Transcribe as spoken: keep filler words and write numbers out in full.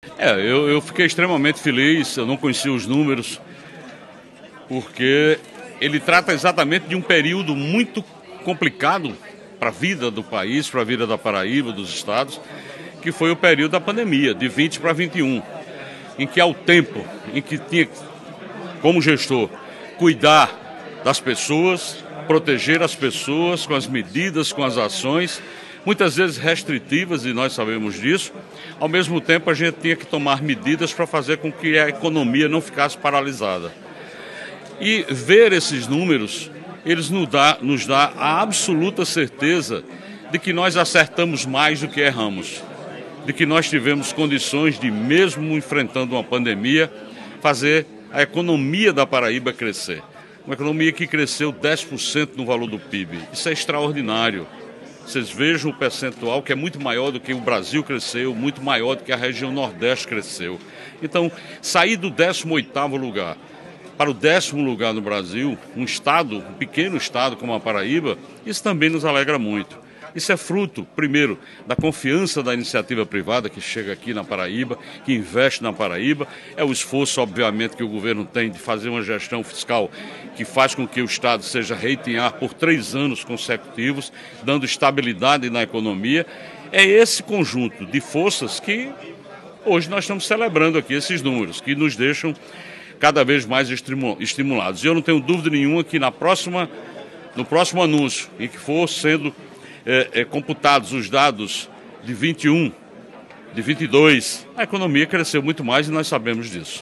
É, eu, eu fiquei extremamente feliz, eu não conhecia os números, porque ele trata exatamente de um período muito complicado para a vida do país, para a vida da Paraíba, dos estados, que foi o período da pandemia, de vinte para vinte e um, em que ao tempo em que tinha, como gestor, cuidar das pessoas, proteger as pessoas com as medidas, com as ações, muitas vezes restritivas, e nós sabemos disso. Ao mesmo tempo, a gente tinha que tomar medidas para fazer com que a economia não ficasse paralisada. E ver esses números, eles nos dá, nos dá a absoluta certeza de que nós acertamos mais do que erramos, de que nós tivemos condições de, mesmo enfrentando uma pandemia, fazer a economia da Paraíba crescer. Uma economia que cresceu dez por cento no valor do P I B. Isso é extraordinário. Vocês vejam o percentual que é muito maior do que o Brasil cresceu, muito maior do que a região Nordeste cresceu. Então, sair do décimo oitavo lugar para o décimo lugar no Brasil, um estado, um pequeno estado como a Paraíba, isso também nos alegra muito. Isso é fruto, primeiro, da confiança da iniciativa privada que chega aqui na Paraíba, que investe na Paraíba. É o esforço, obviamente, que o governo tem de fazer uma gestão fiscal que faz com que o Estado seja reitear por três anos consecutivos, dando estabilidade na economia. É esse conjunto de forças que hoje nós estamos celebrando aqui, esses números, que nos deixam cada vez mais estimulados. E eu não tenho dúvida nenhuma que na próxima, no próximo anúncio, em que for sendo É, é, computados os dados de vinte e um, de vinte e dois, a economia cresceu muito mais e nós sabemos disso.